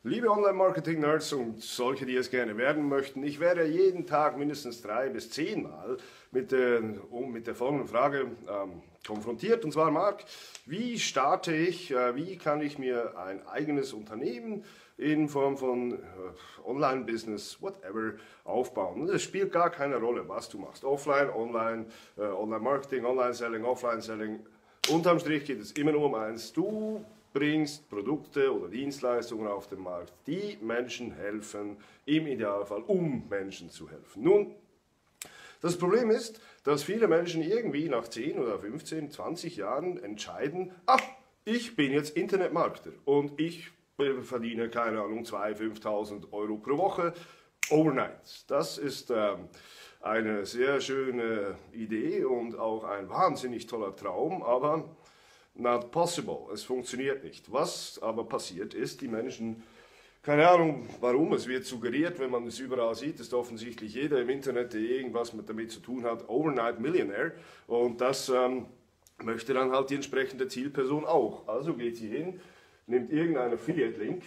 Liebe Online-Marketing-Nerds und solche, die es gerne werden möchten, ich werde jeden Tag mindestens 3 bis 10 Mal mit der folgenden Frage konfrontiert. Und zwar, Marc, wie starte ich, wie kann ich mir ein eigenes Unternehmen in Form von Online-Business, whatever, aufbauen? Und es spielt gar keine Rolle, was du machst. Offline, Online, Online-Marketing, Online-Selling, Offline-Selling. Unterm Strich geht es immer nur um eins. Du bringst Produkte oder Dienstleistungen auf den Markt, die Menschen helfen, im Idealfall, um Menschen zu helfen. Nun, das Problem ist, dass viele Menschen irgendwie nach 10 oder 15, 20 Jahren entscheiden, ich bin jetzt Internetmarketer und ich verdiene, keine Ahnung, 2.000, 5.000 Euro pro Woche overnight. Das ist eine sehr schöne Idee und auch ein wahnsinnig toller Traum, aber not possible, es funktioniert nicht. Was aber passiert ist, die Menschen, keine Ahnung warum, es wird suggeriert, wenn man es überall sieht, ist offensichtlich jeder im Internet, der irgendwas damit zu tun hat, Overnight Millionaire, und das möchte dann halt die entsprechende Zielperson auch. Also geht sie hin, nimmt irgendeinen Affiliate-Link,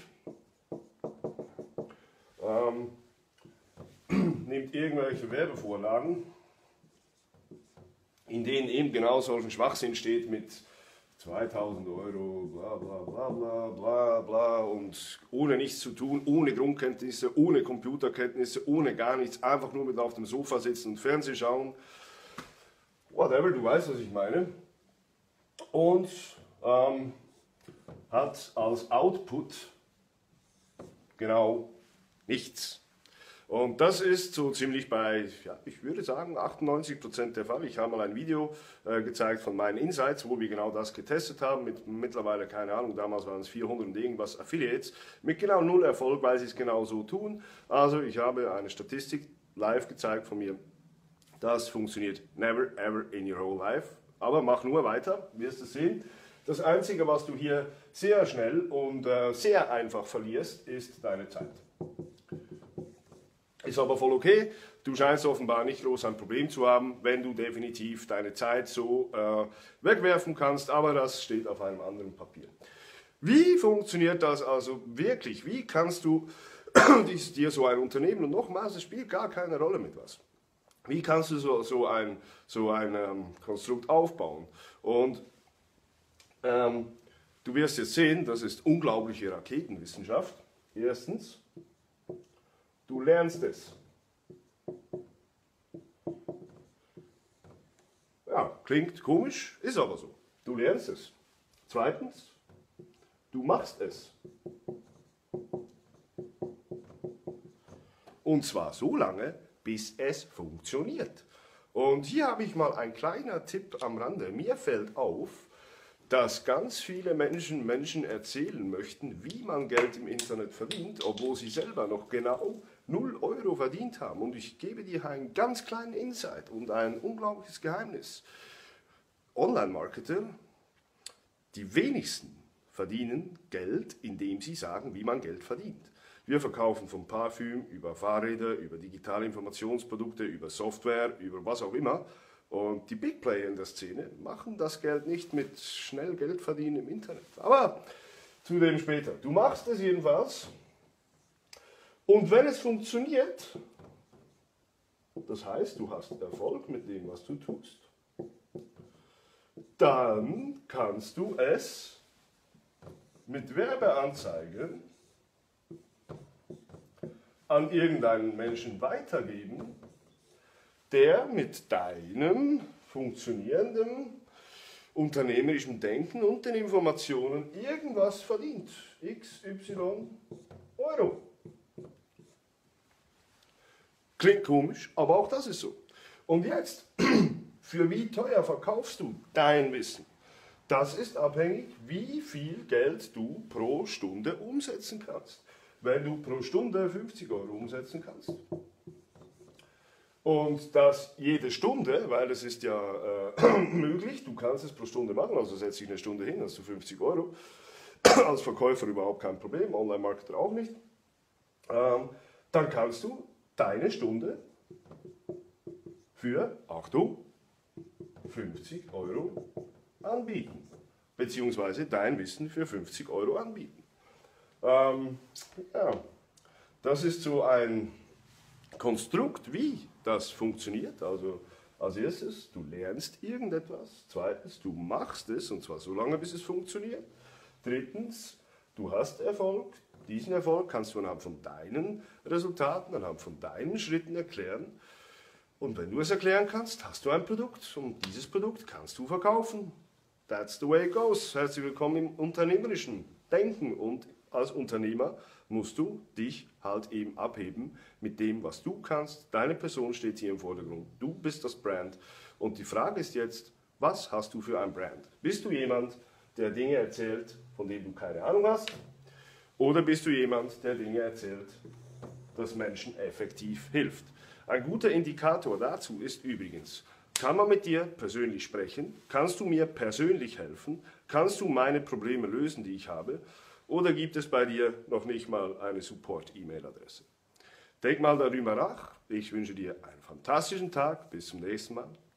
nimmt irgendwelche Werbevorlagen, in denen eben genau solchen Schwachsinn steht mit 2.000 Euro, bla bla bla bla bla bla, und ohne nichts zu tun, ohne Grundkenntnisse, ohne Computerkenntnisse, ohne gar nichts, einfach nur mit auf dem Sofa sitzen und Fernsehen schauen, whatever, du weißt, was ich meine, und hat als Output genau nichts. Und das ist so ziemlich bei, ja, ich würde sagen, 98% der Fall. Ich habe mal ein Video gezeigt von meinen Insights, wo wir genau das getestet haben, mit mittlerweile, keine Ahnung, damals waren es 400 und irgendwas Affiliates, mit genau 0 Erfolg, weil sie es genau so tun. Also ich habe eine Statistik live gezeigt von mir. Das funktioniert never ever in your whole life. Aber mach nur weiter, wirst du sehen. Das Einzige, was du hier sehr schnell und sehr einfach verlierst, ist deine Zeit. Ist aber voll okay, du scheinst offenbar nicht groß ein Problem zu haben, wenn du definitiv deine Zeit so wegwerfen kannst, aber das steht auf einem anderen Papier. Wie funktioniert das also wirklich? Wie kannst du dir so ein Unternehmen, und nochmals, es spielt gar keine Rolle mit was, wie kannst du so ein Konstrukt aufbauen? Und du wirst jetzt sehen, das ist unglaubliche Raketenwissenschaft. Erstens, du lernst es. Ja, klingt komisch, ist aber so. Du lernst es. Zweitens, du machst es. Und zwar so lange, bis es funktioniert. Und hier habe ich mal ein kleiner Tipp am Rande. Mir fällt auf, dass ganz viele Menschen erzählen möchten, wie man Geld im Internet verdient, obwohl sie selber noch genau 0 Euro verdient haben. Und ich gebe dir einen ganz kleinen Insight und ein unglaubliches Geheimnis. Online-Marketer, die wenigsten verdienen Geld, indem sie sagen, wie man Geld verdient. Wir verkaufen von Parfüm über Fahrräder, über digitale Informationsprodukte, über Software, über was auch immer. Und die Big Player in der Szene machen das Geld nicht mit schnell Geld verdienen im Internet. Aber zu dem später. Du machst es jedenfalls. Und wenn es funktioniert, das heißt, du hast Erfolg mit dem, was du tust, dann kannst du es mit Werbeanzeigen an irgendeinen Menschen weitergeben, der mit deinem funktionierenden unternehmerischen Denken und den Informationen irgendwas verdient. XY Euro. Klingt komisch, aber auch das ist so. Und jetzt, für wie teuer verkaufst du dein Wissen? Das ist abhängig, wie viel Geld du pro Stunde umsetzen kannst. Wenn du pro Stunde 50 Euro umsetzen kannst, und das jede Stunde, weil es ist ja möglich, du kannst es pro Stunde machen, also setze ich eine Stunde hin, hast du 50 Euro, als Verkäufer überhaupt kein Problem, Online-Marketer auch nicht, dann kannst du deine Stunde für, Achtung, 50 Euro anbieten, beziehungsweise dein Wissen für 50 Euro anbieten. Ja, das ist so ein Konstrukt, wie das funktioniert. Also als erstes, du lernst irgendetwas. Zweitens, du machst es, und zwar so lange, bis es funktioniert. Drittens, du hast Erfolg. Diesen Erfolg kannst du anhand von deinen Resultaten, anhand von deinen Schritten erklären. Und wenn du es erklären kannst, hast du ein Produkt. Und dieses Produkt kannst du verkaufen. That's the way it goes. Herzlich willkommen im unternehmerischen Denken. Und als Unternehmer musst du dich halt eben abheben mit dem, was du kannst. Deine Person steht hier im Vordergrund. Du bist das Brand. Und die Frage ist jetzt, was hast du für ein Brand? Bist du jemand, der Dinge erzählt, von denen du keine Ahnung hast? Oder bist du jemand, der Dinge erzählt, das Menschen effektiv hilft? Ein guter Indikator dazu ist übrigens, kann man mit dir persönlich sprechen? Kannst du mir persönlich helfen? Kannst du meine Probleme lösen, die ich habe? Oder gibt es bei dir noch nicht mal eine Support-E-Mail-Adresse? Denk mal darüber nach. Ich wünsche dir einen fantastischen Tag. Bis zum nächsten Mal.